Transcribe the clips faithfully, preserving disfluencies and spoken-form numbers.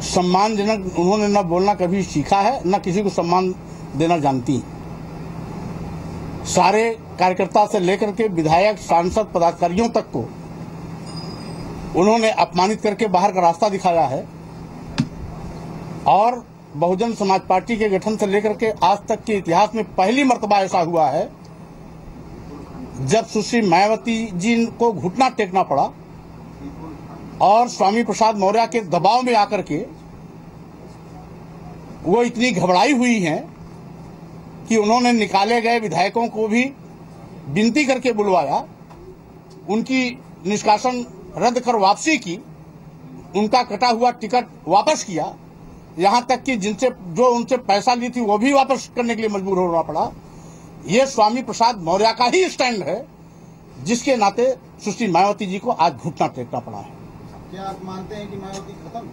सम्मानजनक उन्होंने न बोलना कभी सीखा है, न किसी को सम्मान देना जानती। सारे कार्यकर्ता से लेकर के विधायक, सांसद, पदाधिकारियों तक को उन्होंने अपमानित करके बाहर का रास्ता दिखाया है। और बहुजन समाज पार्टी के गठन से लेकर के आज तक के इतिहास में पहली मर्तबा ऐसा हुआ है जब सुश्री मायावती जी को घुटना टेकना पड़ा और स्वामी प्रसाद मौर्य के दबाव में आकर के वो इतनी घबराई हुई हैं कि उन्होंने निकाले गए विधायकों को भी विनती करके बुलवाया, उनकी निष्कासन रद्द कर वापसी की, उनका कटा हुआ टिकट वापस किया, यहां तक कि जिनसे जो उनसे पैसा ली थी वो भी वापस करने के लिए मजबूर होना पड़ा। ये स्वामी प्रसाद मौर्य का ही स्टैंड है जिसके नाते सुश्री मायावती जी को आज घुटना टेकना पड़ा है। क्या आप मानते हैं कि मायावती खत्म?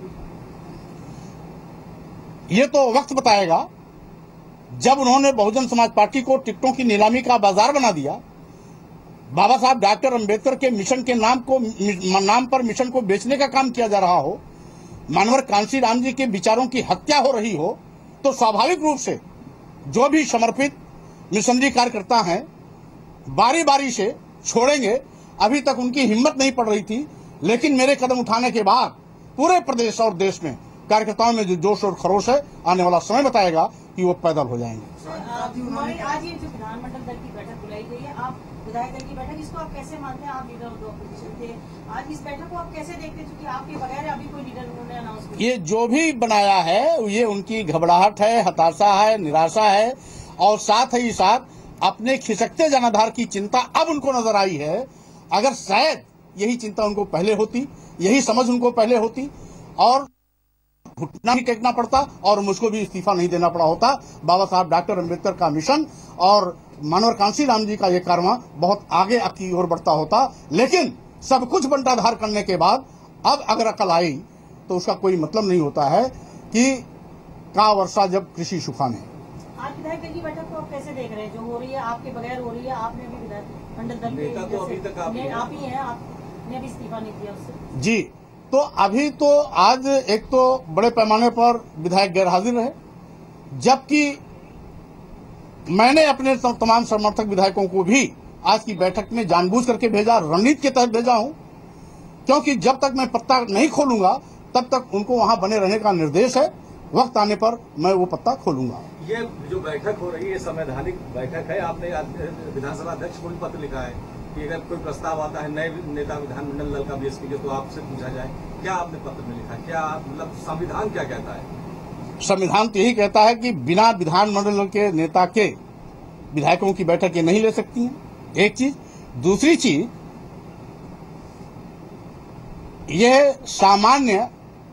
ये तो वक्त बताएगा। जब उन्होंने बहुजन समाज पार्टी को टिकटों की नीलामी का बाजार बना दिया, बाबा साहब डॉक्टर अंबेडकर के मिशन के नाम को नाम पर मिशन को बेचने का काम किया जा रहा हो, मानवर कांशीराम जी के विचारों की हत्या हो रही हो, तो स्वाभाविक रूप से जो भी समर्पित मिशनरी कार्यकर्ता हैं बारी बारी से छोड़ेंगे। अभी तक उनकी हिम्मत नहीं पड़ रही थी, लेकिन मेरे कदम उठाने के बाद पूरे प्रदेश और देश में कार्यकर्ताओं में जो जोश और खरोश है, आने वाला समय बताएगा कि वो पैदल हो जाएंगे। आज ये जो विधानमंडल दल की बैठक बुलाई गई है, आप विधायक दल की बैठक, इसको आप कैसे मानते हैं? आप लीडर ऑफ द ऑपोजिशन थे, आज इस बैठक को आप कैसे देखते हैं? क्योंकि आपके बगैर अभी कोई लीडर उन्होंने अनाउंस किया। ये जो भी बनाया है ये उनकी घबराहट है, हताशा है, निराशा है और साथ ही साथ अपने खिसकते जनाधार की चिंता अब उनको नजर आई है। अगर शायद यही चिंता उनको पहले होती, यही समझ उनको पहले होती और घुटना ही टेकना पड़ता और मुझको भी इस्तीफा नहीं देना पड़ा होता, बाबा साहब डॉक्टर अंबेडकर का मिशन और मानवर कांशीराम जी का ये कारवां बहुत आगे की ओर बढ़ता होता। लेकिन सब कुछ बंटाधार करने के बाद अब अगर अकल आई तो उसका कोई मतलब नहीं होता है कि का वर्षा जब कृषि सुखान है। आज विधायक दल की बैठक को आप कैसे देख रहे हैं? जो हो रही है आपके बगैर हो रही है, आपने भी विधानमंडल दल नेता तो अभी तक आप ही हैं, आपने भी इस्तीफा नहीं दिया उससे। जी, तो अभी तो आज एक तो बड़े पैमाने पर विधायक गैर हाजिर रहे, जबकि मैंने अपने तमाम समर्थक विधायकों को भी आज की बैठक में जानबूझ करके भेजा, रणनीति के तहत भेजा हूं, क्योंकि जब तक मैं पत्ता नहीं खोलूंगा तब तक उनको वहां बने रहने का निर्देश है। वक्त आने पर मैं वो पत्ता खोलूंगा। ये जो बैठक हो रही है संवैधानिक बैठक है। आपने विधानसभा अध्यक्ष को भी पत्र लिखा है कि अगर कोई प्रस्ताव आता है नए नेता विधानमंडल दल का बीएसपी के, तो आपसे पूछा जाए। क्या आपने पत्र में लिखा? क्या मतलब संविधान क्या कहता है? संविधान तो यही कहता है कि बिना विधानमंडल के नेता के विधायकों की बैठक ये नहीं ले सकती हैं, एक चीज। दूसरी चीज, यह सामान्य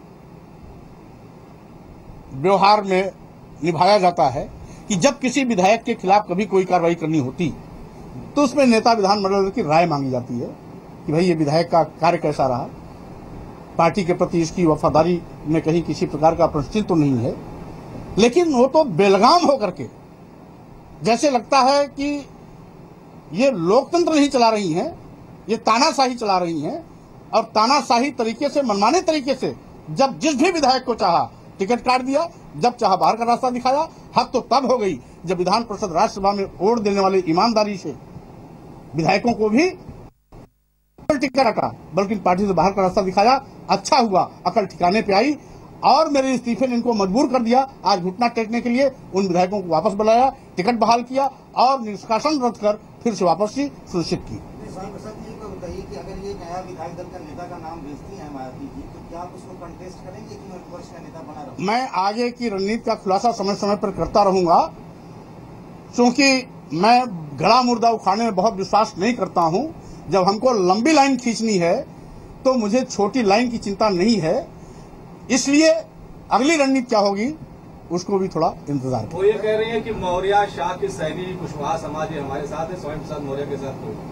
व्यवहार में निभाया जाता है कि जब किसी विधायक के खिलाफ कभी कोई कार्रवाई करनी होती तो उसमें नेता विधानमंडल की राय मांगी जाती है कि भाई ये विधायक का कार्य कैसा रहा, पार्टी के प्रति इसकी वफादारी में कहीं किसी प्रकार का प्रश्न तो नहीं है। लेकिन वो तो बेलगाम होकर के, जैसे लगता है कि ये लोकतंत्र नहीं चला रही हैं, ये तानाशाही चला रही हैं और तानाशाही तरीके से, मनमाने तरीके से जब जिस भी विधायक को चाहा टिकट काट दिया, जब चाहा बाहर का रास्ता दिखाया। हद तो तब हो गई जब विधान परिषद राज्यसभा में वोट देने वाले ईमानदारी से विधायकों को भी टिकट हटा, बल्कि पार्टी से बाहर का रास्ता दिखाया। अच्छा हुआ अकल ठिकाने पे आई और मेरे इस्तीफे ने इनको मजबूर कर दिया आज घुटना टेकने के लिए। उन विधायकों को वापस बुलाया, टिकट बहाल किया और निष्कासन रद्द कर फिर से वापसी सुनिश्चित की। बताइए कि अगर ये नया विधायक दल का नेता का नाम भेजती है मायावती जी, तो क्या आप उसको कंटेस्ट करेंगे कि मैं विपक्ष का नेता बना रहूं? मैं आगे की रणनीति का खुलासा समय समय पर करता रहूंगा, क्योंकि मैं गड़ा मुर्दा उखाड़ने में बहुत विश्वास नहीं करता हूं। जब हमको लंबी लाइन खींचनी है तो मुझे छोटी लाइन की चिंता नहीं है। इसलिए अगली रणनीति क्या होगी उसको भी थोड़ा इंतजार करें। वो ये कह रही है कि मौर्य, शाह के सैनी, कुशवाहा समाज हमारे साथ है, स्वामी प्रसाद मौर्य के साथ कोई।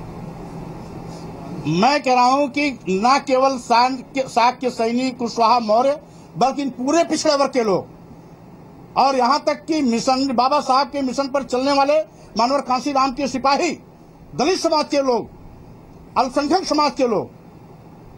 मैं कह रहा हूं कि न केवल शाह के सैनी, कुशवाहा, मौर्य, बल्कि पूरे पिछड़े वर्ग के लोग और यहां तक कि मिशन बाबा साहब के मिशन पर चलने वाले मानवर कांशीराम के सिपाही, दलित समाज के लोग, अल्पसंख्यक समाज के लोग,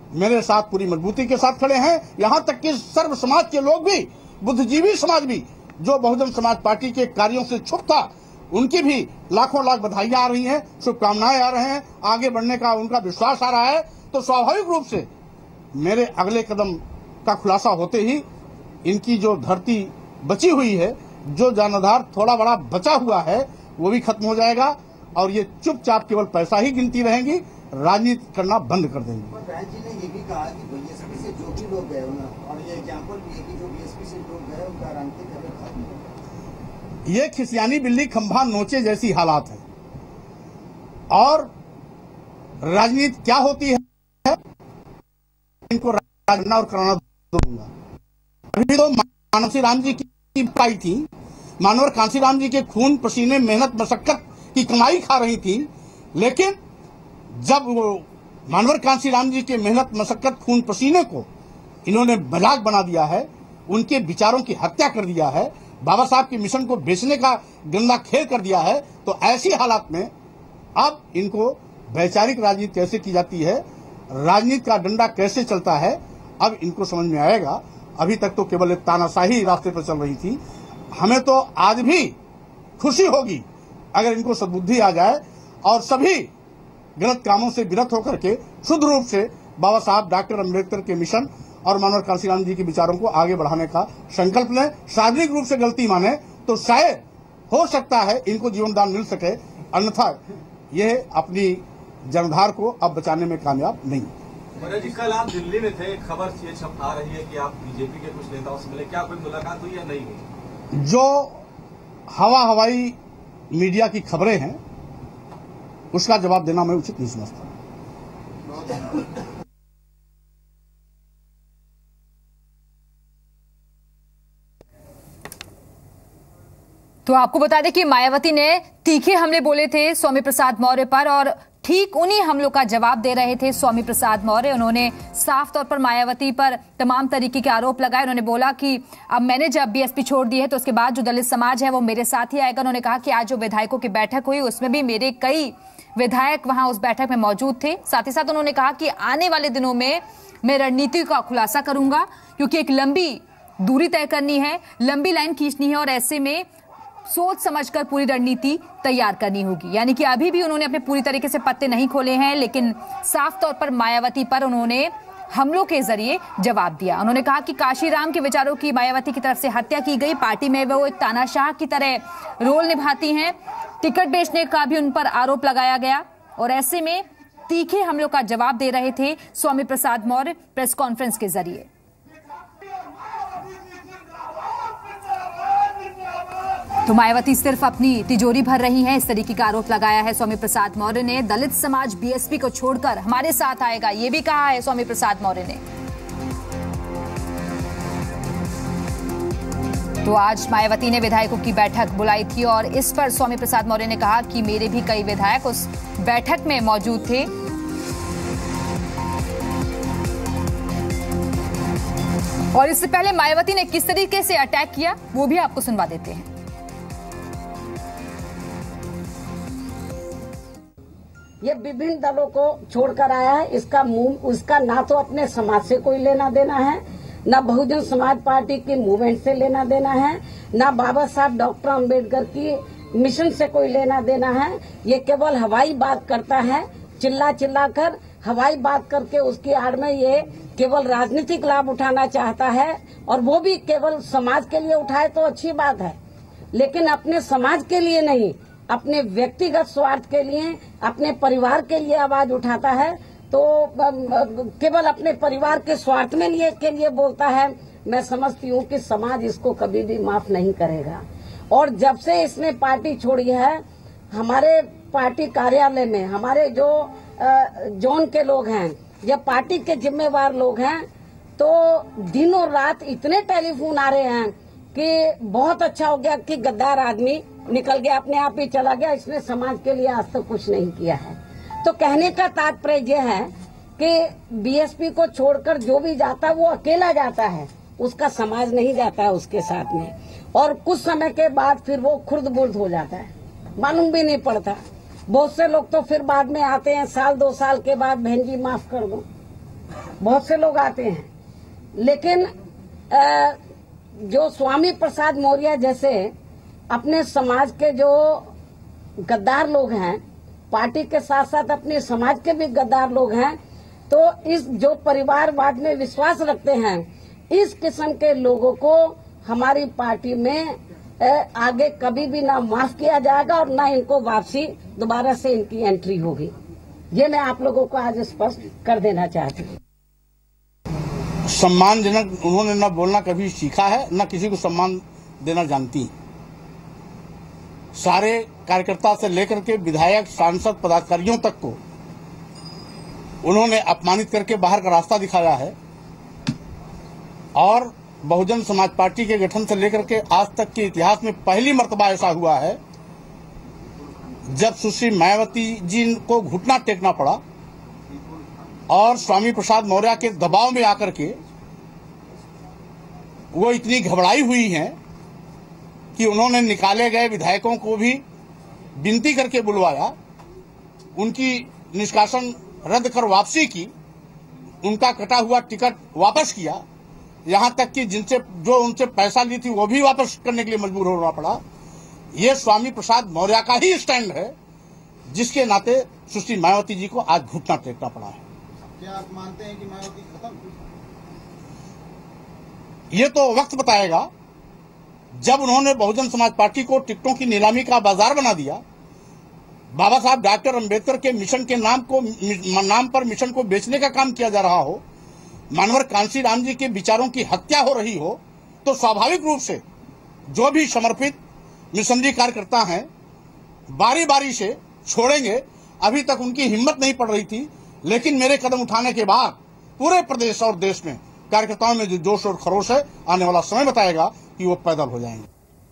मेरे साथ पूरी मजबूती के साथ खड़े हैं। यहां तक कि सर्व समाज के लोग भी, बुद्धिजीवी समाज भी, जो बहुजन समाज पार्टी के कार्यों से चुप था, उनकी भी लाखों लाख बधाइयां आ रही हैं, शुभकामनाएं आ रहे हैं, आगे बढ़ने का उनका विश्वास आ रहा है। तो स्वाभाविक रूप से मेरे अगले कदम का खुलासा होते ही इनकी जो धरती बची हुई है, जो जनाधार थोड़ा बड़ा बचा हुआ है, वो भी खत्म हो जाएगा और ये चुपचाप केवल पैसा ही गिनती रहेंगी, राजनीति करना बंद कर देंगी। और राज जी ने ये भी कहा कि बीएसपी से जो भी लोग गए और ये एग्जाम्पल भी है कि जो बीएसपी से लोग गए उनका राजनीतिक करियर खत्म हो। ये खिसियानी बिल्ली खंभा नोचे जैसी हालात है। और राजनीति क्या होती है, इनको राजना और कराना दूंगा। अभी तो मानव राम जी की पाई थी, मानवर कांसीराम जी के खून पसीने मेहनत मशक्कत की कमाई खा रही थी, लेकिन जब वो मानवर कांसीराम जी के मेहनत मशक्कत खून पसीने को इन्होंने मजाक बना दिया है, उनके विचारों की हत्या कर दिया है, बाबा साहब के मिशन को बेचने का गंदा खेल कर दिया है, तो ऐसी हालात में अब इनको वैचारिक राजनीति कैसे की जाती है, राजनीति का डंडा कैसे चलता है, अब इनको समझ में आएगा। अभी तक तो केवल एक तानाशाही रास्ते पर चल रही थी। हमें तो आज भी खुशी होगी अगर इनको सद्बुद्धि आ जाए और सभी गलत कामों से विरत होकर के शुद्ध रूप से बाबा साहब डॉक्टर अम्बेडकर के मिशन और मानवर कांसीराम जी के विचारों को आगे बढ़ाने का संकल्प लें। शारीरिक रूप से गलती माने तो शायद हो सकता है इनको जीवन दान मिल सके, अन्यथा यह अपनी जनाधार को अब बचाने में कामयाब नहीं। मनोज जी, कल आप दिल्ली में थे, खबर ये छप आ रही है कि आप बीजेपी के कुछ नेताओं से मिले, क्या कोई मुलाकात हुई या नहीं हुई? जो हवा हवाई मीडिया की खबरें हैं उसका जवाब देना मैं उचित नहीं समझता। तो आपको बता दें कि मायावती ने तीखे हमले बोले थे स्वामी प्रसाद मौर्य पर और ठीक उन्हीं हमलों का जवाब दे रहे थे स्वामी प्रसाद मौर्य। उन्होंने साफ तौर पर मायावती पर तमाम तरीके के आरोप लगाए। उन्होंने बोला कि अब मैंने जब बीएसपी छोड़ दी है तो उसके बाद जो दलित समाज है वो मेरे साथ ही आएगा। उन्होंने कहा कि आज जो विधायकों की बैठक हुई उसमें भी मेरे कई विधायक वहां उस बैठक में मौजूद थे। साथ ही साथ उन्होंने कहा कि आने वाले दिनों में मैं रणनीति का खुलासा करूंगा, क्योंकि एक लंबी दूरी तय करनी है, लंबी लाइन खींचनी है और ऐसे में सोच समझकर पूरी रणनीति तैयार करनी होगी। यानी कि अभी भी उन्होंने अपने पूरी तरीके से पत्ते नहीं खोले हैं, लेकिन साफ तौर पर मायावती पर उन्होंने हमलों के जरिए जवाब दिया। उन्होंने कहा कि काशीराम के विचारों की मायावती की तरफ से हत्या की गई, पार्टी में वो एक तानाशाह की तरह रोल निभाती हैं, टिकट बेचने का भी उन पर आरोप लगाया गया और ऐसे में तीखे हमलों का जवाब दे रहे थे स्वामी प्रसाद मौर्य प्रेस कॉन्फ्रेंस के जरिए। तो मायावती सिर्फ अपनी तिजोरी भर रही हैं, इस तरीके का आरोप लगाया है स्वामी प्रसाद मौर्य ने। दलित समाज बीएसपी को छोड़कर हमारे साथ आएगा, ये भी कहा है स्वामी प्रसाद मौर्य ने। तो आज मायावती ने विधायकों की बैठक बुलाई थी और इस पर स्वामी प्रसाद मौर्य ने कहा कि मेरे भी कई विधायक उस बैठक में मौजूद थे। और इससे पहले मायावती ने किस तरीके से अटैक किया वो भी आपको सुनवा देते हैं। ये विभिन्न दलों को छोड़कर आया है, इसका मुंह उसका ना तो अपने समाज से कोई लेना देना है, ना बहुजन समाज पार्टी के मूवमेंट से लेना देना है, ना बाबा साहब डॉक्टर अम्बेडकर की मिशन से कोई लेना देना है। ये केवल हवाई बात करता है, चिल्ला चिल्ला कर हवाई बात करके उसकी आड़ में ये केवल राजनीतिक लाभ उठाना चाहता है और वो भी केवल समाज के लिए उठाए तो अच्छी बात है, लेकिन अपने समाज के लिए नहीं, अपने व्यक्तिगत स्वार्थ के लिए, अपने परिवार के लिए आवाज उठाता है। तो केवल अपने परिवार के स्वार्थ में लिए के लिए बोलता है। मैं समझती हूँ कि समाज इसको कभी भी माफ नहीं करेगा। और जब से इसने पार्टी छोड़ी है, हमारे पार्टी कार्यालय में हमारे जो जोन के लोग हैं या पार्टी के जिम्मेवार लोग हैं, तो दिनों रात इतने टेलीफोन आ रहे हैं कि बहुत अच्छा हो गया कि गद्दार आदमी निकल गया, अपने आप ही चला गया, इसने समाज के लिए आज तक कुछ नहीं किया है। तो कहने का तात्पर्य यह है कि बीएसपी को छोड़कर जो भी जाता है वो अकेला जाता है, उसका समाज नहीं जाता है उसके साथ में, और कुछ समय के बाद फिर वो खुर्द बुर्द हो जाता है, मालूम भी नहीं पड़ता। बहुत से लोग तो फिर बाद में आते हैं, साल दो साल के बाद, बहन जी माफ कर दो, बहुत से लोग आते हैं, लेकिन आ, जो स्वामी प्रसाद मौर्य जैसे अपने समाज के जो गद्दार लोग हैं, पार्टी के साथ साथ अपने समाज के भी गद्दार लोग हैं, तो इस जो परिवारवाद में विश्वास रखते हैं, इस किस्म के लोगों को हमारी पार्टी में आगे कभी भी ना माफ किया जाएगा और ना इनको वापसी दोबारा से इनकी एंट्री होगी। ये मैं आप लोगों को आज स्पष्ट कर देना चाहती हूँ। सम्मानजनक उन्होंने न बोलना कभी सीखा है, न किसी को सम्मान देना जानती। सारे कार्यकर्ता से लेकर के विधायक, सांसद, पदाधिकारियों तक को उन्होंने अपमानित करके बाहर का रास्ता दिखाया है। और बहुजन समाज पार्टी के गठन से लेकर के आज तक के इतिहास में पहली मर्तबा ऐसा हुआ है जब सुश्री मायावती जी को घुटना टेकना पड़ा और स्वामी प्रसाद मौर्य के दबाव में आकर के वो इतनी घबराई हुई हैं कि उन्होंने निकाले गए विधायकों को भी विनती करके बुलवाया, उनकी निष्कासन रद्द कर वापसी की, उनका कटा हुआ टिकट वापस किया, यहां तक कि जिनसे जो उनसे पैसा ली थी वो भी वापस करने के लिए मजबूर होना पड़ा। ये स्वामी प्रसाद मौर्य का ही स्टैंड है, जिसके नाते सुश्री मायावती जी को आज घुटना टेकना पड़ा है। क्या आप मानते हैं कि मायावती खत्म? ये तो वक्त बताएगा। जब उन्होंने बहुजन समाज पार्टी को टिकटों की नीलामी का बाजार बना दिया, बाबा साहब डॉक्टर अंबेडकर के मिशन के नाम को नाम पर मिशन को बेचने का काम किया जा रहा हो, मानवर कांसी राम जी के विचारों की हत्या हो रही हो, तो स्वाभाविक रूप से जो भी समर्पित मिशनरी कार्यकर्ता हैं बारी बारी से छोड़ेंगे। अभी तक उनकी हिम्मत नहीं पड़ रही थी, लेकिन मेरे कदम उठाने के बाद पूरे प्रदेश और देश में कार्यकर्ताओं में जो जोश और खरोश है, आने वाला समय बताएगा कि वो पैदल हो जाएंगे।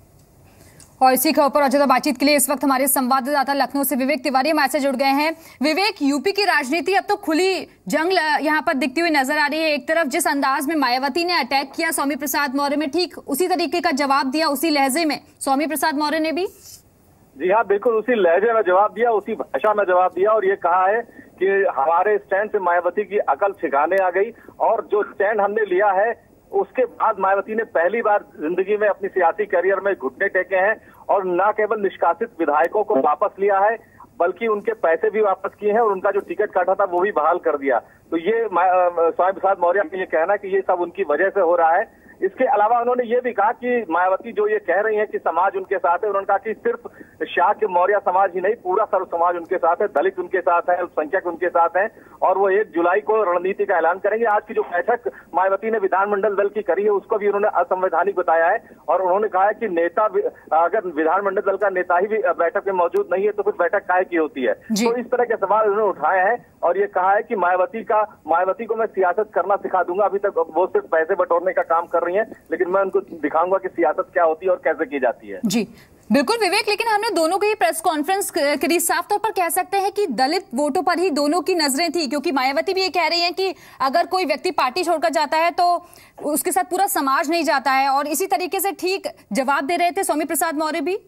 और इसी खबर पर ज्यादा बातचीत के लिए इस वक्त हमारे संवाददाता लखनऊ से विवेक तिवारी हमारे से जुड़ गए हैं। विवेक, यूपी की राजनीति अब तो खुली जंग यहाँ पर दिखती हुई नजर आ रही है। एक तरफ जिस अंदाज में मायावती ने अटैक किया स्वामी प्रसाद मौर्य में, ठीक उसी तरीके का जवाब दिया उसी लहजे में स्वामी प्रसाद मौर्य ने भी। जी हाँ, बिल्कुल उसी लहजे में जवाब दिया, उसी भाषा में जवाब दिया और ये कहा है कि हमारे स्टैंड से मायावती की अकल ठिकाने आ गई और जो स्टैंड हमने लिया है उसके बाद मायावती ने पहली बार जिंदगी में अपनी सियासी करियर में घुटने टेके हैं और न केवल निष्कासित विधायकों को वापस लिया है बल्कि उनके पैसे भी वापस किए हैं और उनका जो टिकट काटा था वो भी बहाल कर दिया। तो ये स्वामी प्रसाद मौर्य का ये कहना कि ये सब उनकी वजह से हो रहा है। इसके अलावा उन्होंने ये भी कहा कि मायावती जो ये कह रही हैं कि समाज उनके साथ है, उन्होंने कहा कि सिर्फ शाक्य मौर्य समाज ही नहीं, पूरा सर्व समाज उनके साथ है, दलित उनके साथ है, अल्पसंख्यक उनके साथ हैं और वो एक जुलाई को रणनीति का ऐलान करेंगे। आज की जो बैठक मायावती ने विधानमंडल दल की करी है उसको भी उन्होंने असंवैधानिक बताया है और उन्होंने कहा है कि नेता अगर विधानमंडल दल का नेता ही भी बैठक में मौजूद नहीं है तो फिर बैठक काहे की होती है। तो इस तरह के सवाल उन्होंने उठाए हैं और ये कहा है कि मायावती का मायावती को मैं सियासत करना सिखा दूंगा। अभी तक वो सिर्फ पैसे बटोरने का काम कर रही है, लेकिन मैं उनको दिखाऊंगा कि सियासत क्या होती है और कैसे की जाती है। जी बिल्कुल विवेक, लेकिन हमने दोनों की प्रेस कॉन्फ्रेंस करी, साफ तौर पर कह सकते हैं कि दलित वोटों पर ही दोनों की नजरें थी, क्योंकि मायावती भी ये कह रही हैं कि अगर कोई व्यक्ति पार्टी छोड़कर जाता है तो उसके साथ पूरा समाज नहीं जाता है और इसी तरीके से ठीक जवाब दे रहे थे स्वामी प्रसाद मौर्य भी।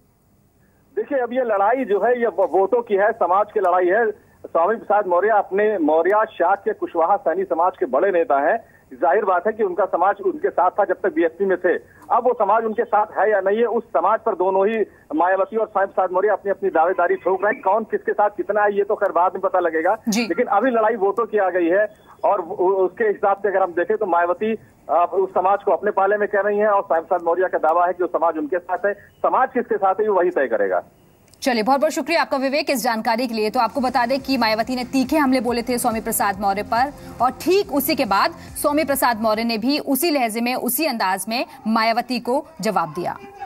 देखिए, अब ये लड़ाई जो है ये वोटों की है, समाज की लड़ाई है। स्वामी प्रसाद मौर्य अपने मौर्य, शाक्य, कुशवाहा, सैनी समाज के बड़े नेता हैं। जाहिर बात है कि उनका समाज उनके साथ था जब तक बीएसपी में थे। अब वो समाज उनके साथ है या नहीं है, उस समाज पर दोनों ही मायावती और स्वामी प्रसाद मौर्य अपनी अपनी दावेदारी ठोक रहे हैं। कौन किसके साथ कितना है ये तो खैर बाद में पता लगेगा, लेकिन अभी लड़ाई वोटों की आ गई है और उसके हिसाब से अगर हम देखें तो मायावती उस समाज को अपने पाले में कह रही है और स्वामी प्रसाद मौर्य का दावा है कि वो समाज उनके साथ है। समाज किसके साथ है वही तय करेगा। चलिए, बहुत बहुत शुक्रिया आपका विवेक इस जानकारी के लिए। तो आपको बता दें कि मायावती ने तीखे हमले बोले थे स्वामी प्रसाद मौर्य पर और ठीक उसी के बाद स्वामी प्रसाद मौर्य ने भी उसी लहजे में उसी अंदाज में मायावती को जवाब दिया।